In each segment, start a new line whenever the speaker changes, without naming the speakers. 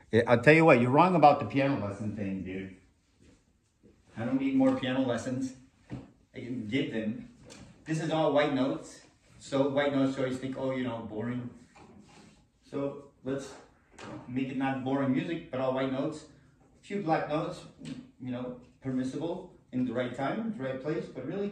I'll tell you what, you're wrong about the piano lesson thing, dude. I don't need more piano lessons. I can give them. This is all white notes. So white notes, you always think, oh, you know, boring. So let's make it not boring music, but all white notes. A few black notes, you know, permissible in the right time, the right place, but really.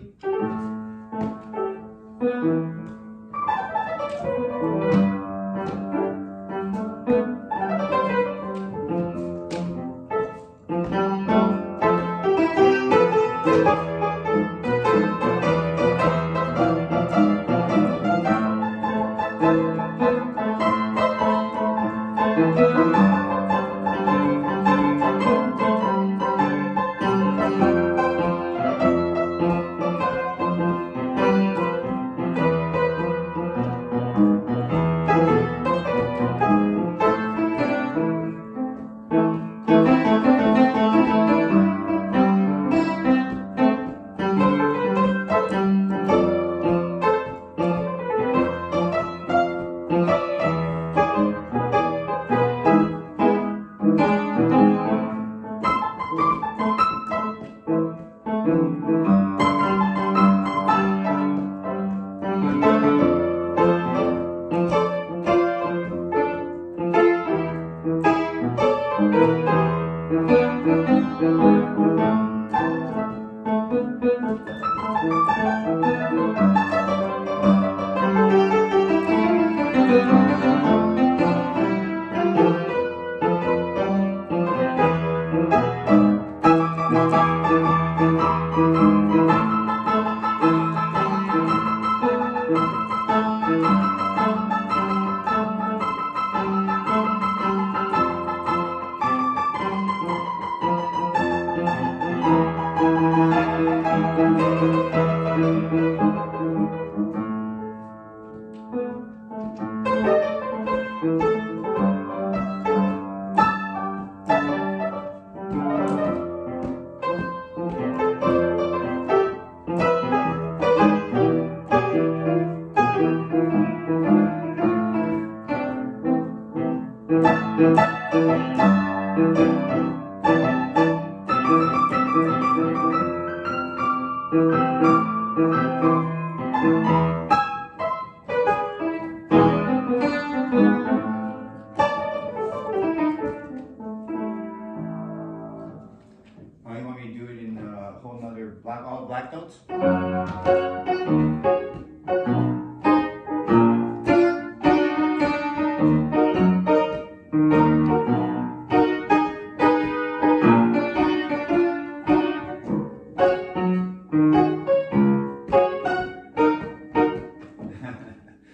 Oh, you want me to do it in a whole nother all black notes?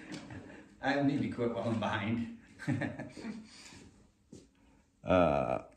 I need to quit while I'm behind.